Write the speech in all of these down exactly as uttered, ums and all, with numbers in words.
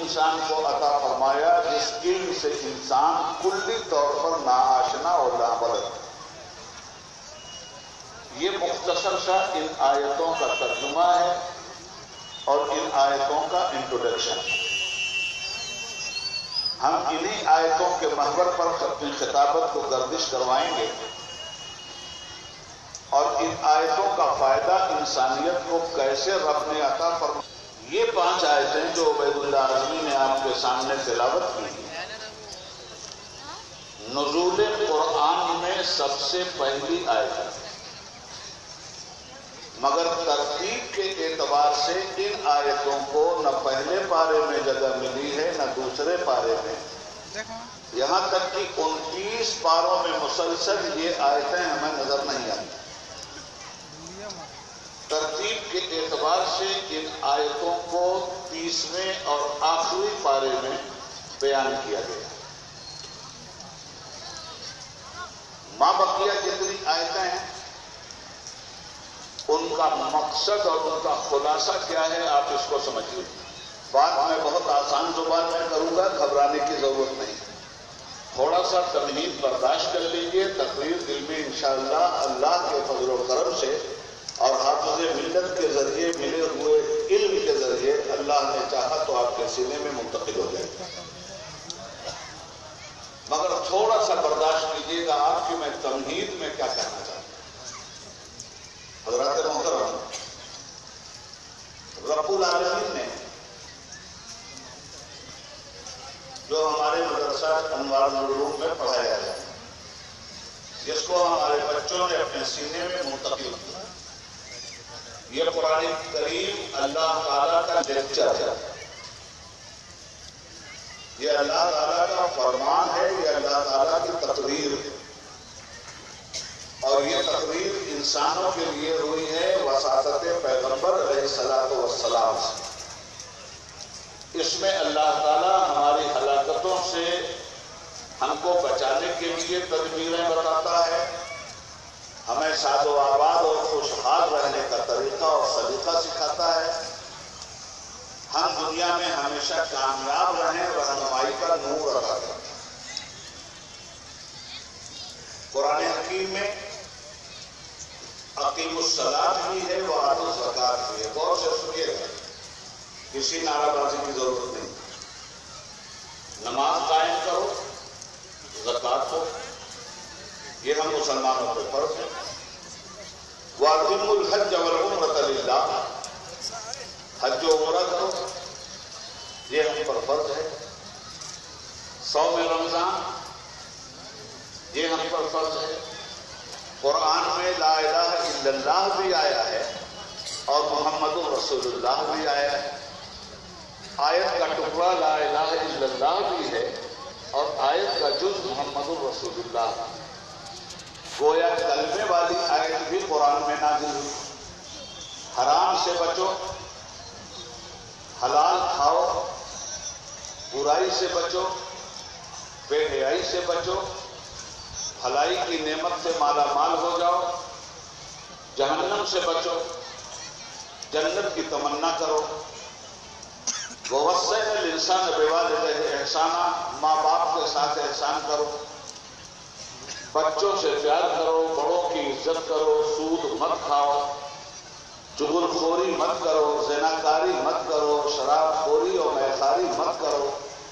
انسان کو عطا فرمایا جس علم سے انسان کلی طور پر ناآشنا اور نابلد. یہ مختصر سا ان آیتوں کا ترجمہ ہے اور ان آیتوں کا انٹروڈکشن. ہم انہی آیتوں کے محور پر اپنی خطابت کو گردش کروائیں گے اور ان آیتوں کا فائدہ انسانیت کو کیسے رب نے عطا فرمایا. یہ پانچ آیتیں جو عبیداللہ اعظمی نے آپ کے سامنے تلاوت کی نزول قرآن میں سب سے پہلی آیت ہے، مگر ترتیب کے اعتبار سے ان آیتوں کو نہ پہلے پارے میں جگہ ملی ہے نہ دوسرے پارے میں، یہاں تک کہ انتیس پاروں میں مسلسل یہ آیتیں ہمیں نظر نہیں آتی. ترتیب کے اعتبار سے ان آیتوں کو تیسویں اور آخری پارے میں بیان کیا گیا. ماں بقیہ جتنی آیتیں ہیں ان کا مقصد اور ان کا خلاصہ کیا ہے آپ اس کو سمجھیے. بات میں بہت آسان زبان میں کروں گا، گھبرانے کی ضرورت نہیں. تھوڑا سا تمہید برداشت کر لیجیے. تقریر علمی انشاءاللہ اللہ کے فضل و کرم سے اور حافظ ملت کے ذریعے ملے ہوئے علم کے ذریعے اللہ نے چاہا تو آپ کے سینے میں منتقل ہو جائے گا. مگر تھوڑا سا برداشت کیجیے گا آپ کی میں تمہید میں کیا کہنا چاہتا ہوں. حضرات محترم، رب العالمین نے جو ہمارے مدرسہ انوارul العلوم میں پڑھایا ہے، جس کو ہمارے بچوں نے اپنے سینے میں منتقل کیا، یہ قرآن کریم اللہ تعالیٰ کا لیکچر ہے، یہ اللہ تعالیٰ کا فرمان ہے، یہ اللہ تعالیٰ کی تقریر ہے. اور یہ تقریر انسانوں کے لیے ہوئی ہے وساطت پیغمبر علیہ الصلوۃ والسلام سے. اس میں اللہ تعالیٰ ہماری ہلاکتوں سے ہم کو بچانے کے لیے تدبیریں بتاتا ہے، ہمیں شاد و آباد اور خوشحال رہنے کا طریقہ اور سلیقہ سکھاتا ہے، ہم دنیا میں ہمیشہ کامیاب رہیں، رہنمائی کا نور عطا کرتا ہے. قرآن حکیم میں اقیم الصلاۃ بھی ہے، وآتوا الزکوٰۃ بھی ہے. غور سے سنیے گا، کسی نعرہ بازی کی ضرورت نہیں. نماز قائم کرو، زکوٰۃ ہو، یہ ہم مسلمانوں پہ فرض ہے. وَأَتِمُّوا الْحَجَّ وَالْعُمْرَةَ لِلَّهِ، حج و عمرہ کرو، یہ ہم پر فرض ہے. صوم رمضان یہ ہم پر فرض ہے. قرآن میں لا الہ الا اللہ بھی آیا ہے اور محمد رسول اللہ بھی آیا ہے. آیت کا ٹکڑا لا الہ الا اللہ بھی ہے اور آیت کا جز محمد رسول اللہ. گویا کلمے والی آیت بھی قرآن میں نازل ہوئی. حرام سے بچو، حلال کھاؤ، برائی سے بچو، بے حیائی سے بچو، بھلائی کی نعمت سے مالا مال ہو جاؤ، جہنم سے بچو، جنت کی تمنا کرو. وَوَصَّيْنَا الْإِنسَانَ بِوَالِدَيْهِ إِحْسَانًا، ماں باپ کے ساتھ احسان کرو، بچوں سے پیار کرو، بڑوں کی عزت کرو، سود مت کھاؤ، چغل خوری مت کرو، زناکاری مت کرو، شراب خوری اور میخاری مت کرو،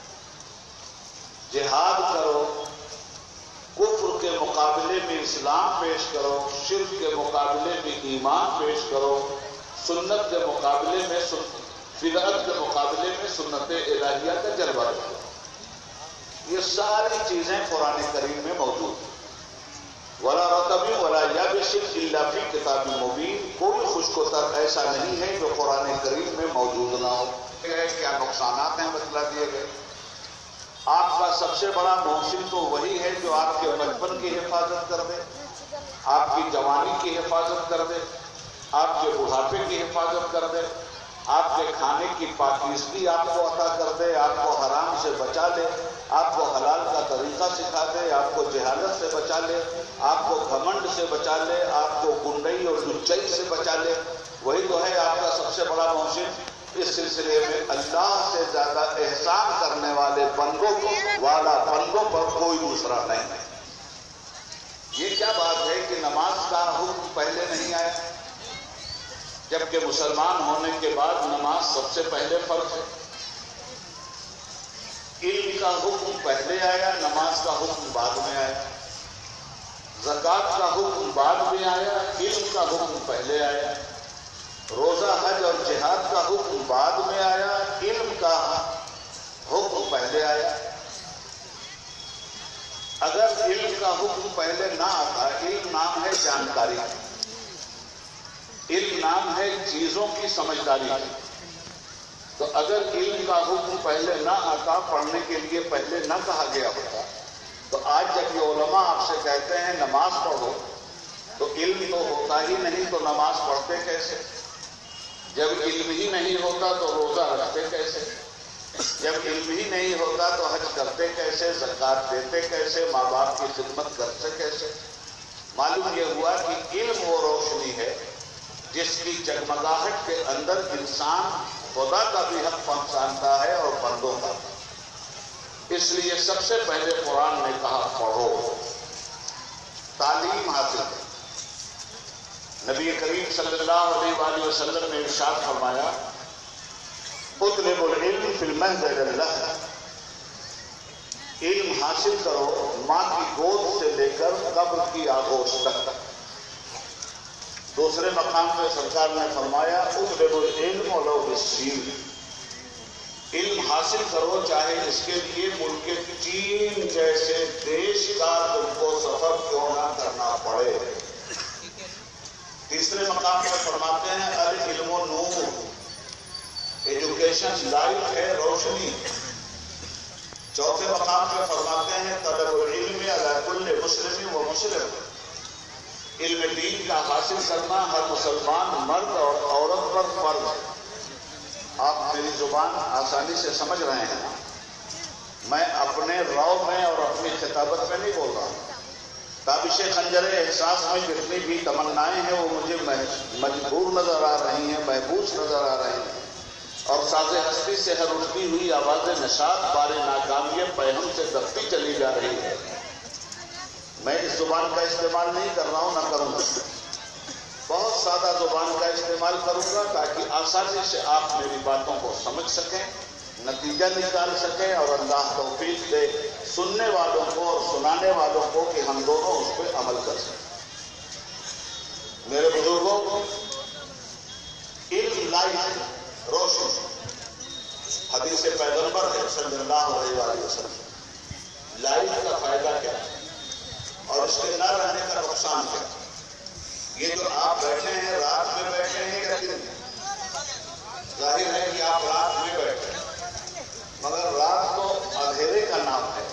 جہاد کرو، کفر کے مقابلے میں اسلام پیش کرو، شرک کے مقابلے میں ایمان پیش کرو، سنت کے مقابلے میں بدعت کے مقابلے میں سنت الہیہ کا جلوہ کرو. یہ ساری چیزیں قرآن کریم میں موجود ہیں. وَلَا رَطَبٍ وَلَا يَابِسٍ إِلَّا فِي كِتَابٍ مُبِينٍ، کوئی خشک و تر ایسا نہیں ہے جو قرآن کریم میں موجود نہ ہو. کیا نقصانات ہیں بتلا دیے گئے. آپ کا سب سے بڑا محسن تو وہی ہے جو آپ کے بچپن کی حفاظت کر دے، آپ کی جوانی کی حفاظت کر دے، آپ کے بڑھاپے کی حفاظت کر دے، آپ کے کھانے کی پاکیزگی آپ کو عطا کر دے، آپ کو حرام سے بچا لے، آپ کو حلال کا طریقہ سکھا دے، آپ کو جہالت سے بچا لے، آپ کو گھمنڈ سے بچا لے، آپ کو گنڈئی اور لچائی سے بچا لے. وہی تو ہے آپ کا سب سے بڑا محسن. اس سلسلے میں اللہ سے زیادہ احسان کرنے والے بندوں کو والا بندوں پر کوئی دوسرا نہیں. یہ کیا بات ہے کہ نماز کا حکم پہلے نہیں آیا، جبکہ مسلمان ہونے کے بعد نماز سب سے پہلے فرض ہے. علم کا حکم پہلے آیا، نماز کا حکم بعد میں آیا. زکوٰۃ کا حکم بعد میں آیا، علم کا حکم پہلے آیا. روزہ، حج اور جہاد کا حکم بعد میں آیا، علم کا حکم پہلے آیا. اگر علم کا حکم پہلے نہ آتا، علم نام ہے جانکاری، علم نام ہے چیزوں کی سمجھداری، تو اگر علم کا حکم پہلے نہ آتا، پڑھنے کے لیے پہلے نہ کہا گیا ہوتا، تو آج جب یہ علماء آپ سے کہتے ہیں نماز پڑھو، تو علم تو ہوتا ہی نہیں تو نماز پڑھتے کیسے؟ جب علم ہی نہیں ہوتا تو روزہ رکھتے کیسے؟ جب علم ہی نہیں ہوتا تو حج کرتے کیسے؟ زکوٰۃ دیتے کیسے؟ ماں باپ کی خدمت کرتے کیسے؟ معلوم یہ ہوا کہ علم وہ روشنی ہے جس کی جگمگاہٹ کے اندر انسان خدا کا بھی حق پہچانتا ہے اور بندوں کا. اس لیے سب سے پہلے قرآن نے کہا پڑھو، تعلیم حاصل کرو. نبی کریم صلی اللہ علیہ وآلہ وسلم نے ارشاد فرمایا، اطلب العلم فی المہد للہ، علم حاصل کرو ماں کی گود سے لے کر قبر کی آغوش تک. دوسرے مقام پہ سرکار نے فرمایا، اطلب العلم ولو بالسین، علم حاصل کرو چاہے اس کے لیے ملک چین جیسے دیش کا تم کو سفر کیوں نہ کرنا پڑے. تیسرے مقام پر فرماتے ہیں العلم نور، ایجوکیشن لائٹ ہے، روشنی. چوتھے مقام پر فرماتے ہیں طلب العلم علی کل مسلم و مسلم، علم دین کا حاصل کرنا ہر مسلمان مرد اور عورت پر فرض ہے. آپ میری زبان آسانی سے سمجھ رہے ہیں، میں اپنے رو میں اور اپنی خطابت میں نہیں بول رہا ہوں. تابش خنجر احساس میں جتنی بھی تمنائیں ہیں وہ مجھے مجبور نظر آ رہی ہیں، محبوس نظر آ رہی ہیں، اور ساز ہستی سے ہر اٹھتی ہوئی آواز نشاط بار ناکامی پیہم سے دبتی چلی جا رہی ہے. میں اس زبان کا استعمال نہیں کر رہا ہوں، نہ کروں گا. بہت سادہ زبان کا استعمال کروں گا تاکہ آسانی سے آپ میری باتوں کو سمجھ سکیں، نتیجہ نکال سکیں، اور اللہ توفیق دے سننے والوں کو اور سنانے والوں کو کہ ہم دونوں اس پہ عمل کر سکیں. میرے بزرگوں، علم لائٹ روشن، حدیث پیغمبر ہے صلی اللہ علیہ وآلہ وسلم. لائٹ کا فائدہ کیا ہے اور اس کے نہ رہنے کا نقصان کیا؟ یہ جو آپ بیٹھے ہیں رات میں بیٹھے ہیں یا دن میں؟ ظاہر ہے کہ آپ رات میں بیٹھے ہیں، مگر رات تو اندھیرے کا نام ہے،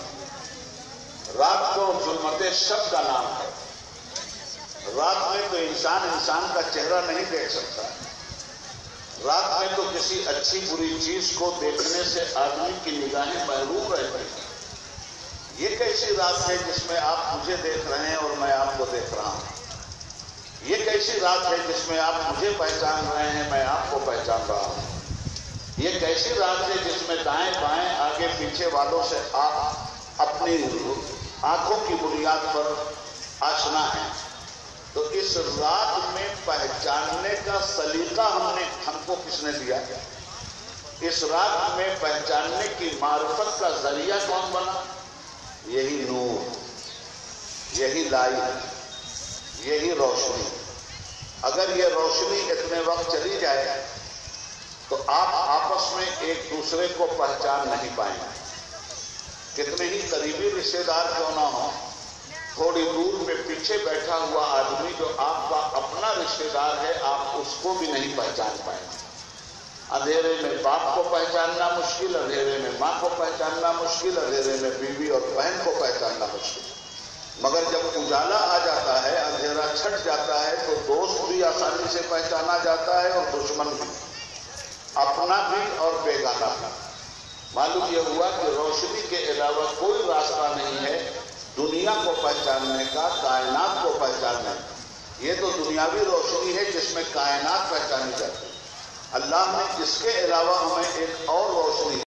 رات تو ظلمت شب کا نام ہے. رات میں تو انسان انسان کا چہرہ نہیں دیکھ سکتا. رات میں تو کسی اچھی بری چیز کو دیکھنے سے آدمی کی نگاہیں محروم رہتی ہیں. یہ کیسی رات ہے جس میں آپ مجھے دیکھ رہے ہیں اور میں آپ کو دیکھ رہا ہوں؟ یہ کیسی رات ہے جس میں آپ مجھے پہچان رہے ہیں، میں آپ کو پہچان رہا ہوں؟ یہ کیسی رات ہے جس میں دائیں بائیں آگے پیچھے والوں سے آپ اپنی آنکھوں کی بنیاد پر آشنا ہیں؟ تو اس رات میں پہچاننے کا سلیقہ ہم نے ہم کو کس نے دیا؟ اس رات میں پہچاننے کی معرفت کا ذریعہ کون بنا؟ یہی نور، یہی لائٹ، یہی روشنی. اگر یہ روشنی اتنے وقت چلی جائے تو آپ آپس میں ایک دوسرے کو پہچان نہیں پائیں گے. کتنے ہی قریبی رشتے دار کیوں نہ ہوں، تھوڑی دور میں پیچھے بیٹھا ہوا آدمی جو آپ کا اپنا رشتے دار ہے، آپ اس کو بھی نہیں پہچان پائیں گے. اندھیرے میں باپ کو پہچاننا مشکل، اندھیرے میں ماں کو پہچاننا مشکل، اندھیرے میں بیوی اور بہن کو پہچاننا مشکل. مگر جب اجالا آ جاتا ہے، اندھیرا چھٹ جاتا ہے، تو دوست بھی آسانی سے پہچانا جاتا ہے اور دشمن بھی، اپنا بھی اور بیگانہ بھی. معلوم یہ ہوا کہ روشنی کے علاوہ کوئی راستہ نہیں ہے دنیا کو پہچاننے کا، کائنات کو پہچاننے کا. یہ تو دنیاوی روشنی ہے جس میں کائنات پہچانی جاتی ہے. اللہ نے اس کے علاوہ ہمیں ایک اور روشنی